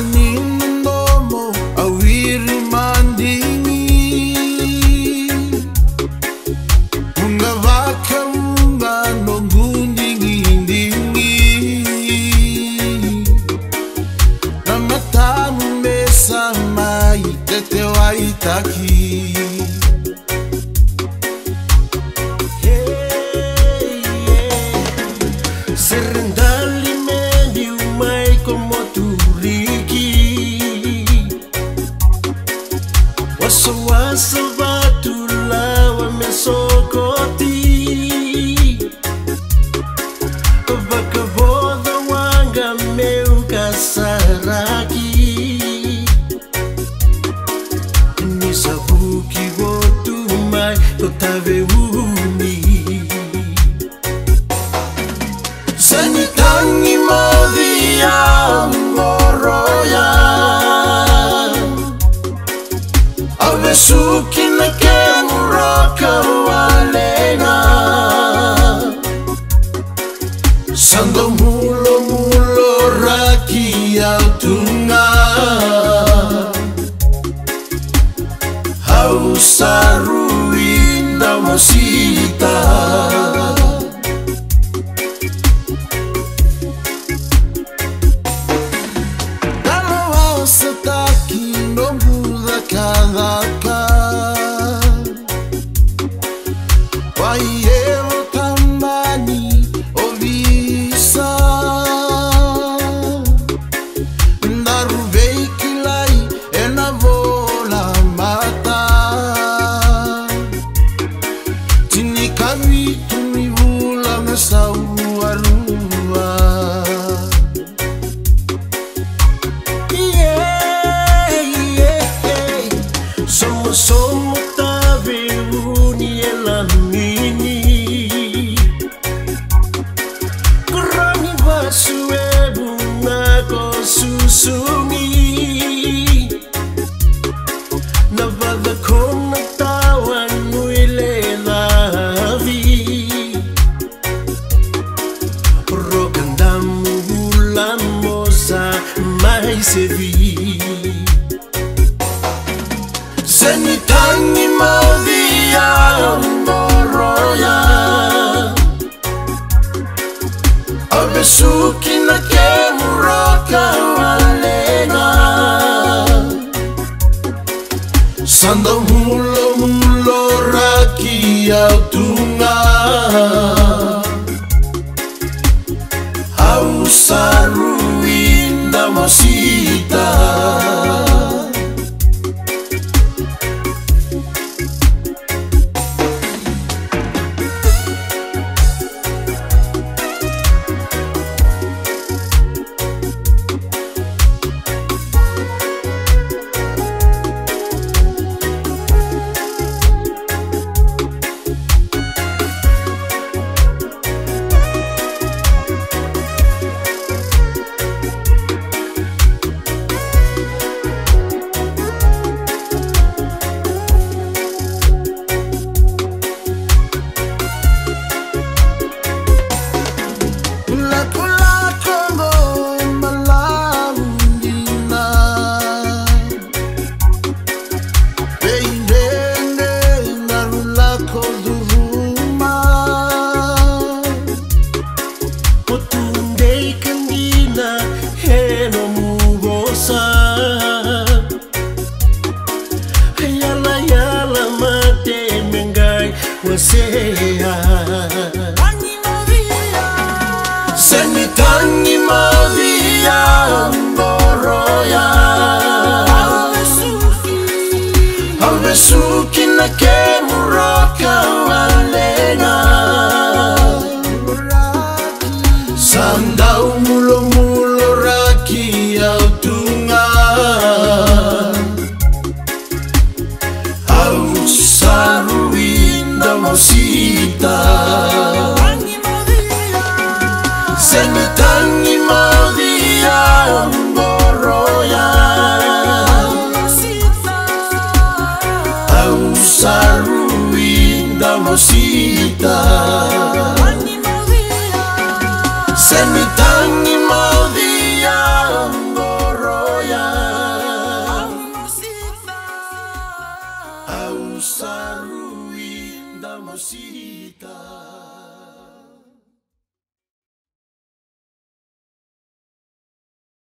nindomo awiri mandingi Munga vaka munga nongundingi ndingi Namatamu mesa mai tete waitaki Serendali mendi umai como turiki Wasa batula wa mesokoti Baka boda wanga meuka saraki Nisabuki botu mai totave uni Sanitangi modia moroya Avesuki na kemuraka walena Sando mulo raki autunga Hausaru inda mosita Setaki nombuda kadaka Waiero tambani ovisa Naruvei kilai ena vola mata Tinikawi tumivula mesau arua Somos tave uni elamini Kurani basu ebu nako susumi Navada kona tawan muile lavi Rogandamu hulamosa mai sevi Senitangi maudhia mboroya Avesuki na kemuraka walena Sando mulo raki autunga Hausaru inda mosita Senitangi maudhia mboroya Avesuki na kemuraka walena Sandau mulo raki autunga Hausaru inda mosita Senitangi maudhia mboroya Hausaru inda mosita Senitangi maudhia mboroya mosita.